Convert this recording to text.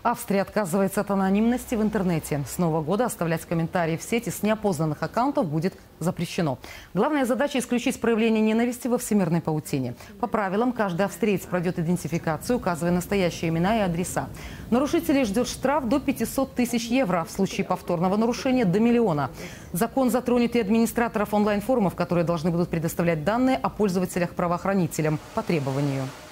Австрия отказывается от анонимности в интернете. С Нового года оставлять комментарии в сети с неопознанных аккаунтов будет запрещено. Главная задача – исключить проявление ненависти во всемирной паутине. По правилам, каждый австриец пройдет идентификацию, указывая настоящие имена и адреса. Нарушителей ждет штраф до 500 тысяч евро, в случае повторного нарушения – до 1 000 000. Закон затронет и администраторов онлайн-форумов, которые должны будут предоставлять данные о пользователях правоохранителям по требованию.